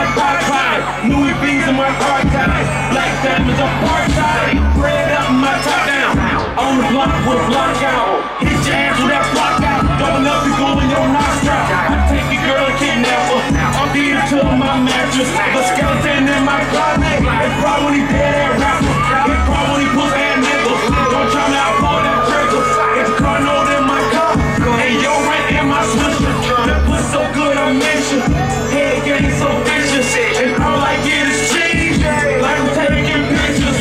my Popeye. Louis V's in my hard ties. Black diamonds apartheid. Bread up and my top down. On the block with a block out. Hit your ass with that block out. Double up and go in your nostril. I take your girl and kidnap her. I'll beat her to my mattress. The skeleton in my closet. It's probably when he dead ass rapper. It's probably when he puts ass niggas. Don't try me out for that trigger. It's a car note in my car. And your rent in my swisher. That puss so good I mention. Head game so vicious. And all I get is cheese. Like I'm taking pictures.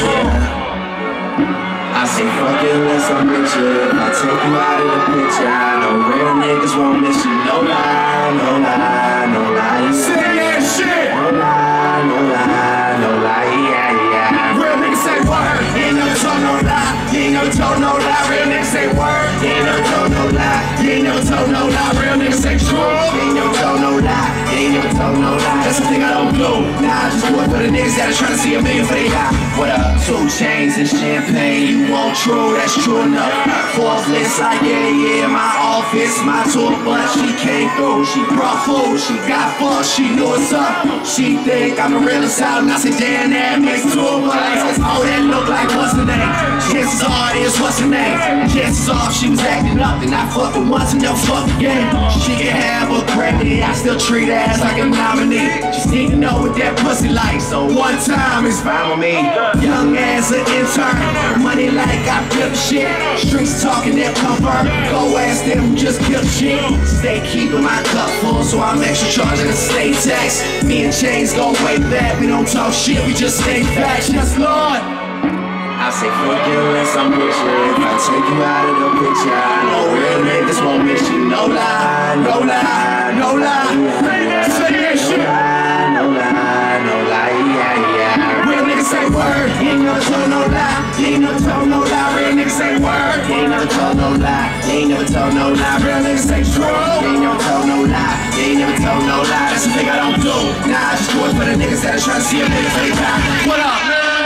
I say fuck it, let's unmix you. If I take you out of the picture, I know real niggas won't miss you. No lie, no lie, no lie. Say that shit. No lie, no lie, no lie. Yeah, yeah. Real niggas say word. You ain't never told no lie. You ain't never told no lie. Real niggas say word. You ain't never told no lie. You ain't never told no lie. Real niggas say true. You ain't never told no lie. You ain't never told no lie. That's the thing I don't do. Nah, I just do it for the niggas that are trying to see a million for they got. What up? 2 chains and champagne. You want true? That's true enough. Fourth list like yeah, my office, my tour, but she came through. She brought food. She got fucked. She knew what's up. She think I'm the realest out, and I said damn, that makes 2 of us. Oh, that look like what's her name? Chances are is what's her name? Chances are she was acting up, and I fucked her once and never fucked again. She can have a credit, I still treat her as like a nominee. Just need to know what that pussy like, so one time is fine with me. Young as an intern, money like I flip shit. Streets talking that comfort, go ask them who just killed shit. Stay keeping my cup full, so I'm extra charging a state tax. Me and Chainz go way back, we don't talk shit, we just stay facts. Yes, Lord. I say fuck you unless I'm with you. If I take you out of the picture, I know real niggas won't miss you. No lie, no lie, no lie. Say that shit. No lie, no lie, yeah, yeah. Real niggas say word. You ain't never told no lie. You ain't never told no lie. Real niggas say word. You ain't never told no lie. You ain't never told no lie. Real niggas say true. You ain't never told no lie. You ain't never told no lie. That's the thing I don't do. Nah, I just do it for the niggas that are trying to see a nigga for they time. What up?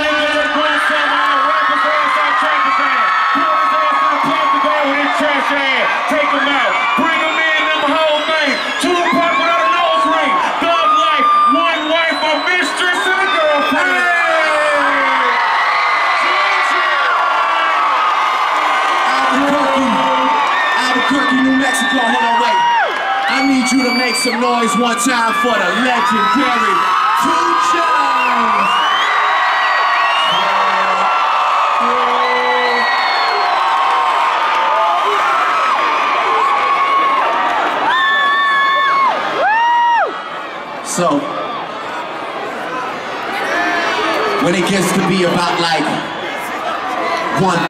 Take them out, bring them in, them whole thing. 2 Pac without a nose ring. Thug life, 1 wife, a mistress, and a girlfriend. Albuquerque, New Mexico. Hold on, wait. I need you to make some noise one time for the legendary 2 Chainz. So, when it gets to be about like 1